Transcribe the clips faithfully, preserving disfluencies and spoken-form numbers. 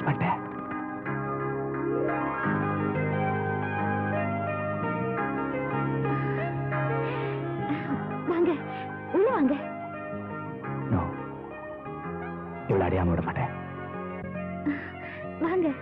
மாட்டேன். வாங்க உள்ள வாங்க. நோ, இவ்வளவு அடையாம விட மாட்டேன். வாங்க.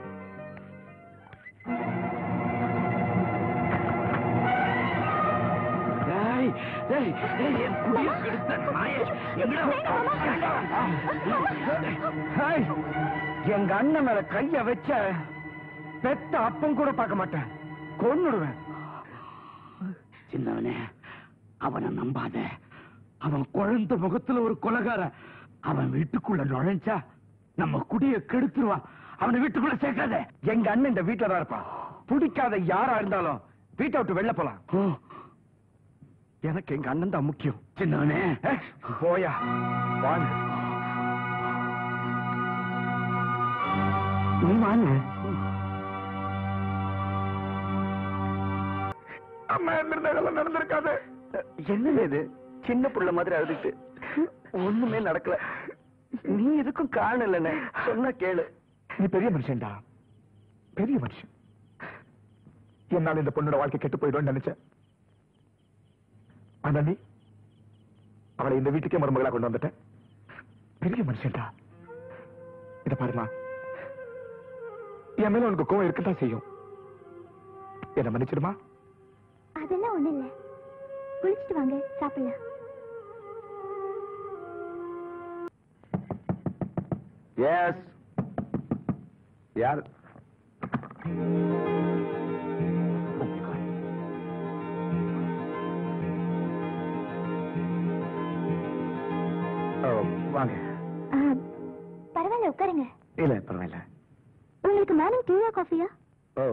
எங்க அண்ணன் மேல கைய வச்ச பெத்த அப்பம் கூட பார்க்க மாட்டேன், கொன்னுடுவேன். சின்னவனே, அவனை நம்பாத. அவன் குழந்தை முகத்துல ஒரு கொலைகார. அவன் வீட்டுக்குள்ள நுழைஞ்சா நம்ம குடிய கெடுத்துருவான். அவனை வீட்டுக்குள்ள சேர்க்காத. எங்க அண்ணன் இந்த வீட்டுல தான் இருப்பான். பிடிக்காத யாரா இருந்தாலும் வீட்டை விட்டு வெளில போலாம். எனக்கு எங்க அண்ணன் தான் முக்கியம். சின்னவனே போயா, வாங்க. நீ வாங்க. அம்மா இருந்ததெல்லாம் நடந்திருக்காது. என்ன இது சின்ன புள்ள மாதிரி அழுதுட்டு ஒண்ணுமே நடக்கல. நீ எதுக்கும் காரணம் இல்லைன்னு சொன்னா கேளு. நீ பெரிய மனுஷன்டா, பெரிய மனுஷன். என்னால இந்த பொண்ணோட வாழ்க்கை கெட்டு போயிடும் நினைச்சேன். ஆனா நீ அவளை இந்த வீட்டுக்கே மருமகளா கொண்டு வந்துட்டேன். பெரிய மனுஷன்டா. இத பாருமா, என் மேல உனக்கு கோவம் இருக்கத்தான் செய்யும். என்ன மன்னிச்சிடுமா? அதெல்லாம் ஒண்ணு இல்ல. குளிச்சுட்டு வாங்க, சாப்பிடலாம். எஸ். யார்? வாங்க. பரவாயில்ல, உட்காருங்க. இல்ல பரவாயில்ல. உங்களுக்கு மார்னிங் டீயா காஃபியா? ஓ,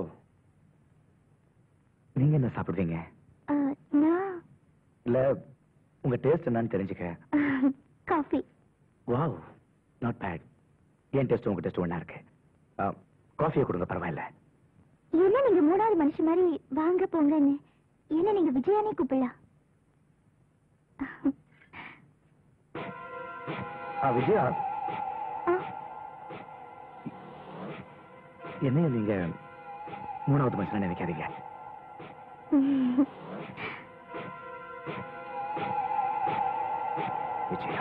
நீங்க என்ன சாப்பிடுவீங்க? நான் இல்ல, உங்க டேஸ்ட் என்னன்னு தெரிஞ்சுக்க. காஃபி. Wow, not bad. என் டேஸ்ட் உங்க டேஸ்ட் ஒண்ணா இருக்கு. காஃபியை கொடுங்க, பரவாயில்ல. என்ன நீங்க மூணாவது மனுஷன் மாதிரி வாங்க போங்கன்னு என்ன நீங்க விஜயானே கூப்பிடலாம். விஜயா, என்ன நீங்க மூணாவது மனுஷன் நினைக்காதீங்க. Vijaya,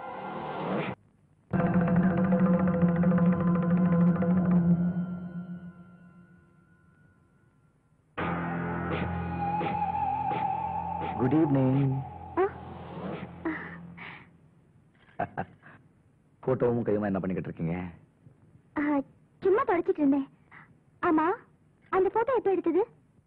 good evening. போட்டோவும் கையுமா என்ன பண்ணிக்கிட்டு இருக்கீங்க? சும்மா படிச்சிட்டு இருந்தேன். ஆமா, அந்த போட்டோ எப்ப எடுத்தது?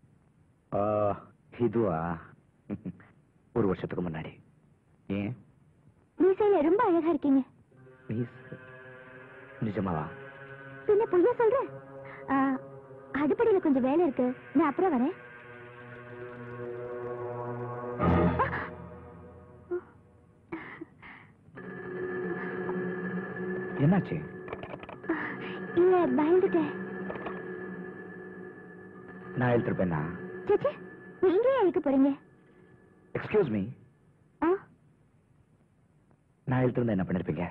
இதுவா, ஒரு வருஷத்துக்கு முன்னாடி. ஏன்? மீசையில ரொம்ப அழகா இருக்கீங்க. நிஜமாவா? பின்ன பொய்யா சொல்றேன். அடுப்படியில கொஞ்சம் வேலை இருக்கு, நான் அப்புறம் வரேன். என்னாச்சு? இல்ல, பயந்துட்டேன். நான் எழுதிருப்பேன்னா? சேச்சே, நீங்க எழுக்க போறீங்க? எக்ஸ்கியூஸ் மீ, நான் எழுதிருந்தா என்ன பண்ணிருப்பீங்க?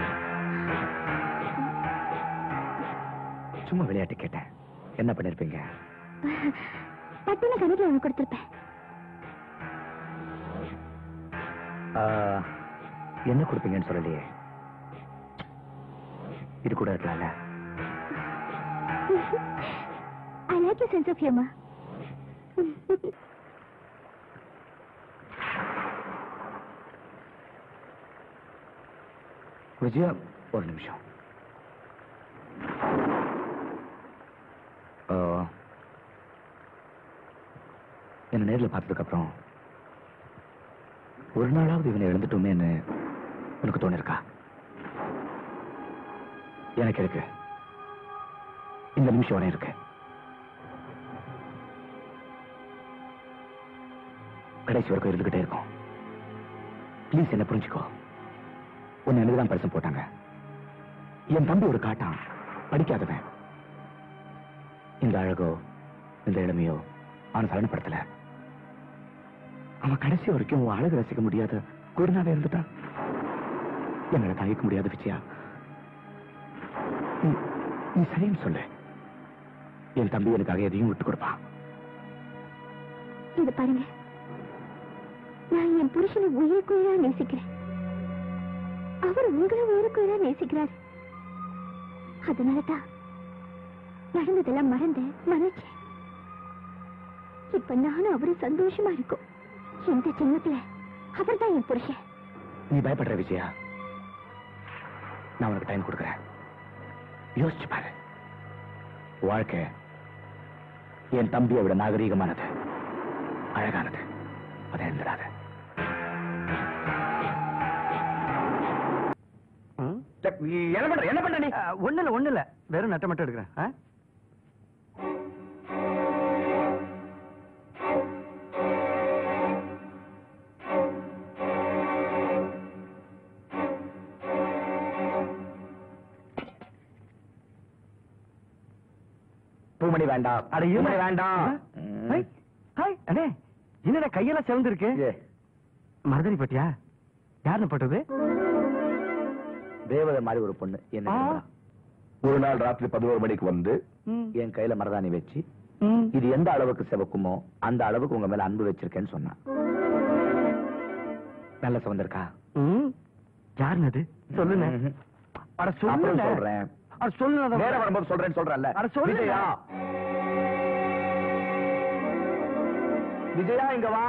சும்மா விளையாட்டு கேட்டேன். என்ன பண்ணிருப்பீங்க? பட்டுன கணக்கில் ஒண்ணு கொடுத்திருப்பேன். என்ன கொடுப்பீங்கன்னு சொல்லலையே. இது கூட இருக்கலாம்ல. I like your sense of humor. Vijaya, ஒரு நிமிஷம். என்ன நேரில் பார்த்ததுக்கு அப்புறம் ஒரு நாளாவது இவனை எழுந்துட்டோமேன்னு உனக்கு தோணிருக்கா? எனக்கு இருக்கு. இந்த நிமிஷம் வரை இருக்கு. கடைசி வரைக்கும் இருந்துகிட்டே இருக்கும். பிளீஸ் என்ன புரிஞ்சுக்கோ. உன்னை எனக்குதான் பரிசம் போட்டாங்க. என் தம்பி ஒரு காட்டான், படிக்காதவன். இந்த அழகோ இந்த இளமையோ அவனை சலனப்படுத்தல. அவன் கடைசி வரைக்கும் உன் அழகு ரசிக்க முடியாத குருநாவே இருந்துட்டான். என்னால தாங்கிக்க முடியாத விஜயா. நீ சரின்னு சொல்லு. என் தம்பி எனக்காக எதையும் விட்டு கொடுப்பான். இது பாருங்க, நான் என் புருஷனை உயிருக்குயிரா நேசிக்கிறேன். அவர் உங்களை உயிருக்குயிரா நேசிக்கிறார். அதனாலதான் நடந்ததெல்லாம் மறந்து மன்னிச்சேன். இப்ப நானும் அவரு சந்தோஷமா இருக்கும். இந்த ஜென்மத்துல அவர் தான் என் புருஷன். நீ பயப்படுற விஜயா, நான் உனக்கு டைம் கொடுக்குறேன். யோசிச்சு பாரு. வாழ்க்கை என் தம்பியை விட நாகரீகமானது, அழகானது. அதை எழுந்துடாத. என்ன பண்ற என்ன பண்ற நீ? ஒண்ணு இல்ல ஒண்ணு இல்ல, வெறும் நட்டை மட்டும் எடுக்கிறேன். பூமணி வேண்டாம். அட இருமணி வேண்டாம். அடே என்னடா கையெல்லாம் செவந்து இருக்கு? மருதனி பட்டியா? யாருன்னு பட்டது? தேவதை மாதிரி ஒரு பொண்ணு. என்ன ஒரு நாள் ராத்திரி பதினோரு மணிக்கு வந்து என் கையில மரதாணி வச்சு, இது எந்த அளவுக்கு செவக்குமோ அந்த அளவுக்கு உங்க மேல அன்பு வச்சிருக்கேன்னு சொன்னான். நல்ல சிவந்திருக்கா? யாருன்னு அது சொல்லுங்க. அட சொல்லுங்க. சொல்றேன். அட சொல்லுங்க. நேரா வரும்போது சொல்றேன்னு சொல்றேன்ல. அட சொல்லுங்க. விஜயா, விஜயா இங்க வா.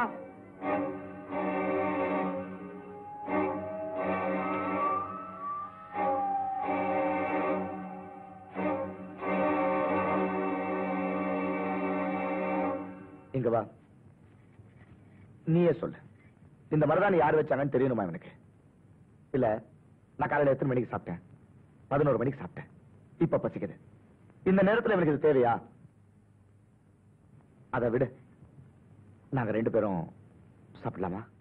இங்க வா. நீயே சொல்லு, இந்த மருதாணி யார் வச்சாங்கன்னு தெரியணுமா எனக்கு? இல்ல நான் காலையில எத்தனை மணிக்கு சாப்பிட்டேன்? பதினோரு மணிக்கு சாப்பிட்டேன். இப்ப பசிக்குது. இந்த நேரத்துல எனக்கு இது தேவையா? அதை விடு, நாங்க ரெண்டு பேரும் சாப்பிடலாமா?